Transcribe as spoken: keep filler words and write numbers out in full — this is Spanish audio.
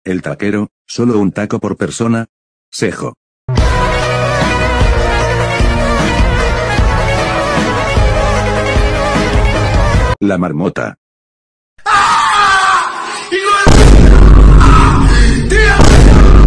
El taquero, solo un taco por persona. Sejo. La marmota.